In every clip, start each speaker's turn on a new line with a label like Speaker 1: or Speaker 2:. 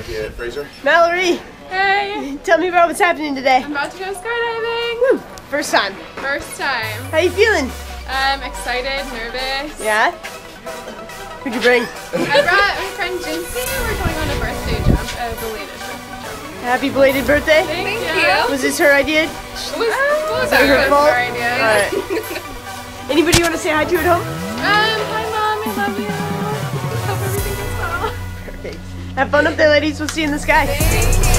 Speaker 1: Here, Fraser.
Speaker 2: Mallory!
Speaker 3: Hey!
Speaker 2: Tell me about what's happening today.
Speaker 3: I'm about to go skydiving!
Speaker 2: Woo. First time.
Speaker 3: First time.
Speaker 2: How you feeling?
Speaker 3: I'm excited, nervous.
Speaker 2: Yeah? Who'd you bring?
Speaker 3: I brought my friend Jinsey. We're going on a birthday jump, a belated birthday jump.
Speaker 2: Happy belated birthday.
Speaker 3: Thank you.
Speaker 2: Was this her idea?
Speaker 3: It was
Speaker 2: her fault?
Speaker 3: our idea.
Speaker 2: Alright. Anybody you want to say hi to at home?
Speaker 3: Hi Mom, I love you. Hope everything goes well.
Speaker 2: Perfect. Have fun up there, ladies. We'll see you in the sky.
Speaker 3: Thank you.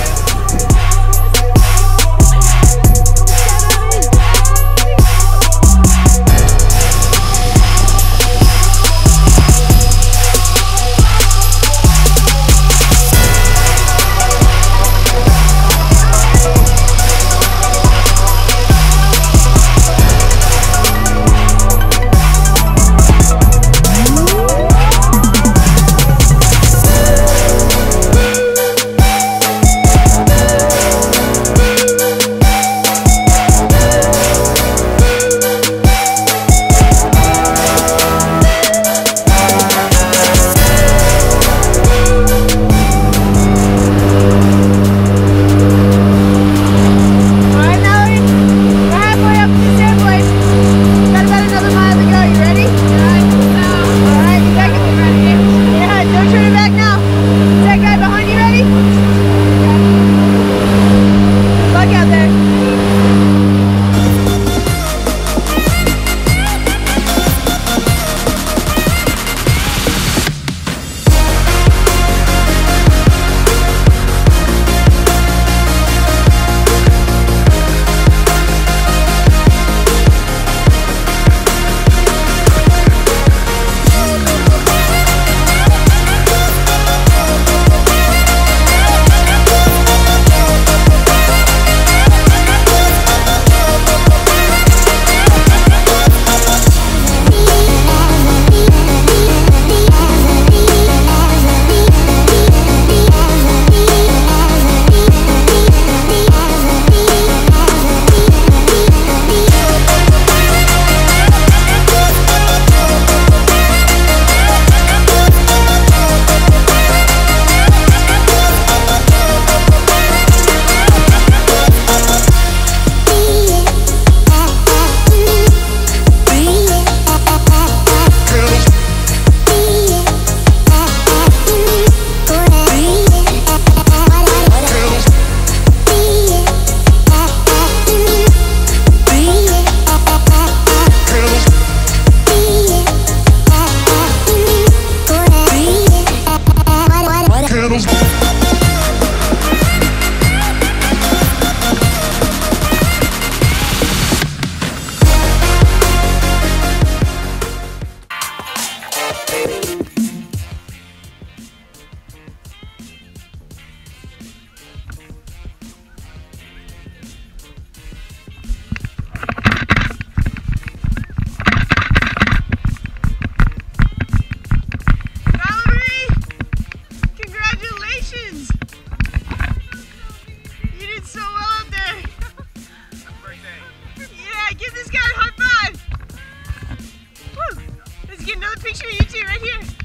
Speaker 2: Give this guy a high five! Woo! Let's get another picture of you two right here.